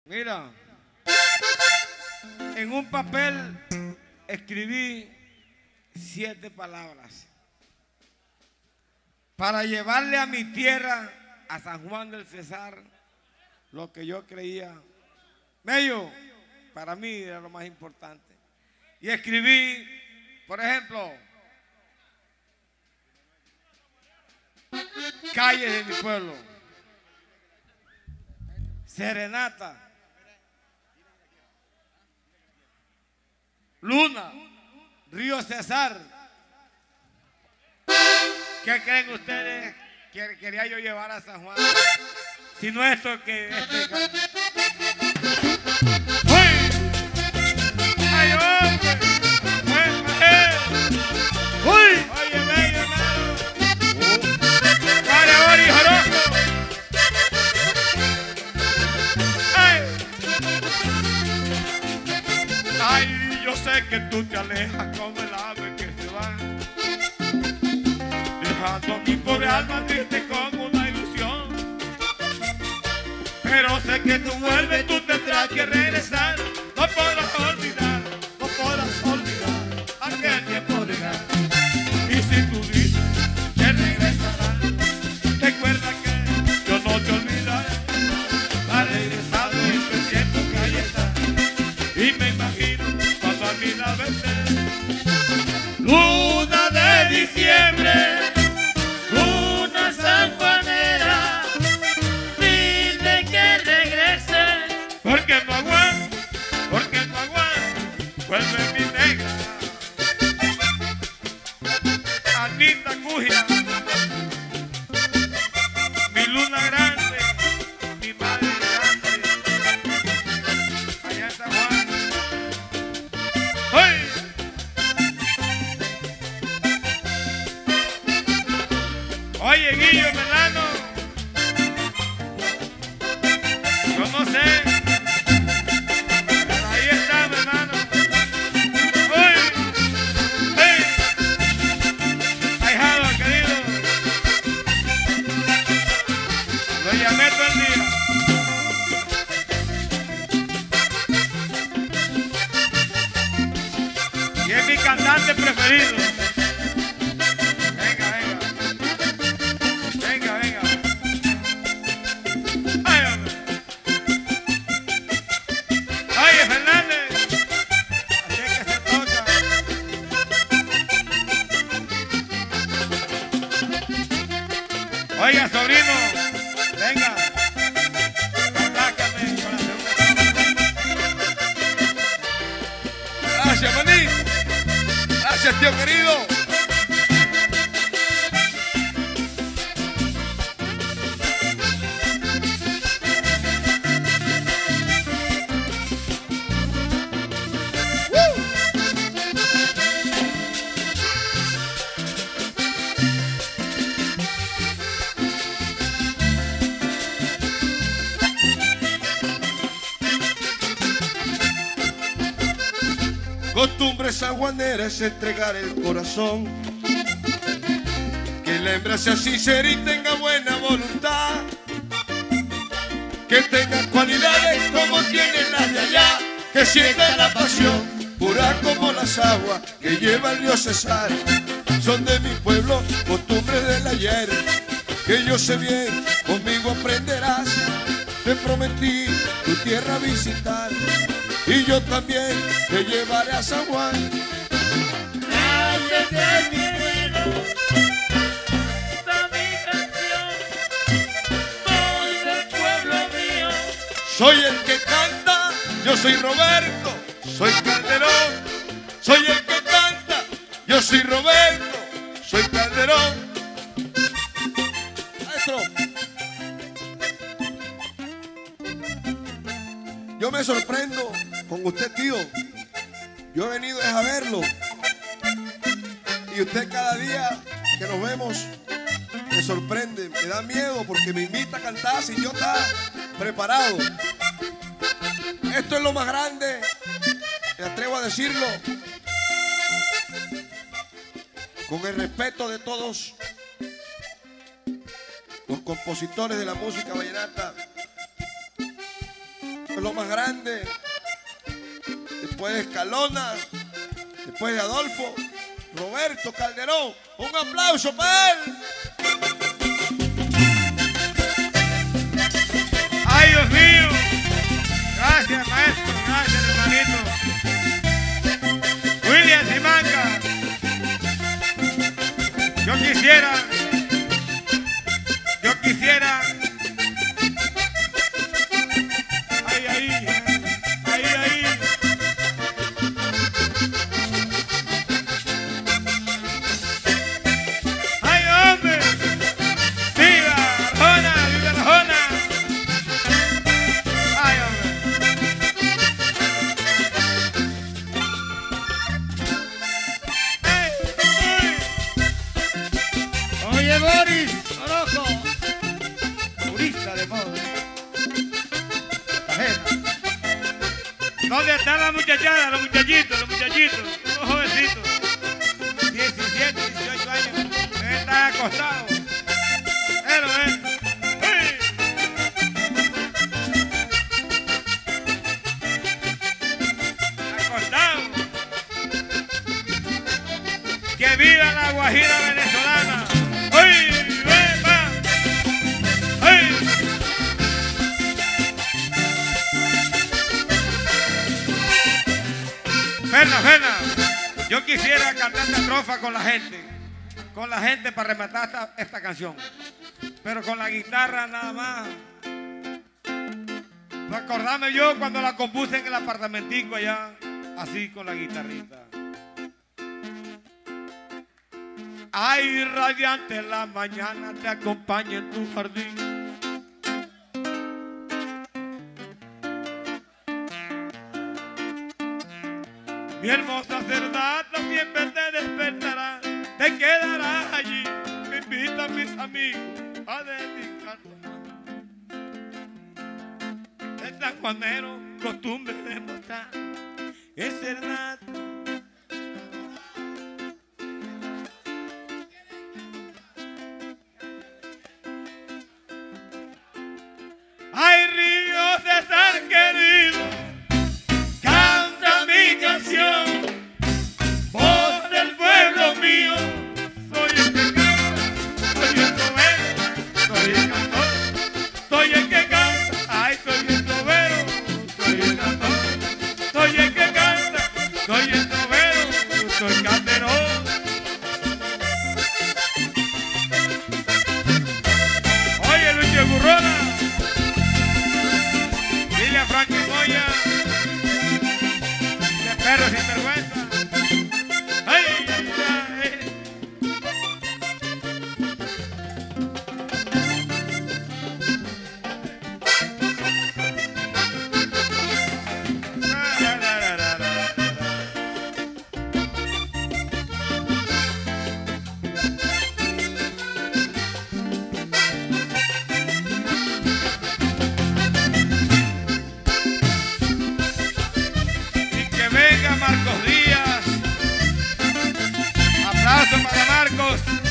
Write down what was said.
Mira, en un papel escribí 7 palabras para llevarle a mi tierra, a San Juan del Cesar, lo que yo creía bello, para mí era lo más importante. Y escribí, por ejemplo, calles de mi pueblo, serenata, luna, río Cesar. ¿Qué creen ustedes que quería yo llevar a San Juan? Si no esto que ¡ay, hombre! ¡Uy! Oye, bello, hermano. ¡Vale, Ori, Joroco! ¡Ay! ¡Ay, yo sé que tú te alejas como el ave que se va! Dejando a mi pobre alma triste con una ilusión. Pero sé que tú vuelves, tú tendrás que regresar. No podrás olvidar, no podrás olvidar aquel tiempo de gas. Y si tú dices que regresarás, recuerda que yo no te olvidaré. Ha regresado y me siento que ahí está. Y me imagino cuando a mí la besé. Luna de diciembre, luna sanjuanera, dile que regrese, porque no aguanto, vuelve mi negra. Anita Cugia, mi luna grande, mi madre grande, allá en San Juan. ¡Hey! Oye, Guillo Melano, yo no sé, pero ahí está, mi hermano. ¡Uy! ¡Hey! Ahijado, querido, lo llamé todo el día. Y es mi cantante preferido. Venga, venga. Venga, venga. Ay, hombre. Oye, Fernández. Así es que se toca. Oiga, sobrino. Venga. Aplácame con la segunda. Gracias, maní. Gracias, tío querido. Costumbre sanjuanera es entregar el corazón, que la hembra sea sincera y tenga buena voluntad, que tenga cualidades como tienen las de allá, que sienta la pasión pura como las aguas que lleva el río Cesar. Son de mi pueblo costumbres del ayer, que yo sé bien, conmigo aprenderás. Te prometí tu tierra visitar, y yo también te llevaré a San Juan. Gracias de mi pueblo, esta mi canción, soy del pueblo mío. Soy el que canta, yo soy Roberto, soy Calderón. Soy el que canta, yo soy Roberto, soy Calderón. Maestro, yo me sorprendo con usted, tío. Yo he venido a verlo. Y usted cada día que nos vemos me sorprende, me da miedo porque me invita a cantar sin yo estar preparado. Esto es lo más grande, me atrevo a decirlo, con el respeto de todos los compositores de la música vallenata. es lo más grande. Después de Escalona, después de Adolfo, Roberto Calderón. Un aplauso para él. ¡Ay, Dios mío! Gracias, maestro. Gracias, hermanito. William Simanca. Yo quisiera. Ahí. ¡Ay, hombre! ¡Viva Arjona! ¡Viva Arjona! ¡Ay, hombre! Oye, Boris Orozco, turista de moda. Cartagena. ¿Dónde están las muchachadas, los muchachitos, los jovencitos? 17, 18 años. Deben estar acostados. ¡Uy! Acostados. ¡Que viva la Guajira venezolana! ¡Uy! ¡Venga! ¡Uy! Ferna, yo quisiera cantar esta estrofa con la gente para rematar esta canción, pero con la guitarra nada más. Acordarme yo cuando la compuse en el apartamentico allá, así con la guitarrita. Ay, radiante la mañana te acompaña en tu jardín. Mi hermosa cerdata siempre te despertará, te quedarás allí, me invitan mis amigos a dedicarnos. El sanjuanero, costumbre de mostrar, es cerdata. Ay, río César querido, canta mi canción, voz del pueblo mío, soy el que canta, soy el trovero, soy el cantor, soy el que canta, ay, soy el trovero, soy el cantor, soy el que canta, soy el trovero, soy canterón. Oye, Luis de Burrona, dile a Frankie Moya, de perro sin vergüenza. ¡Ay, ay, ay! La, la, la, la, la. Marcos Díaz, aplauso para Marcos.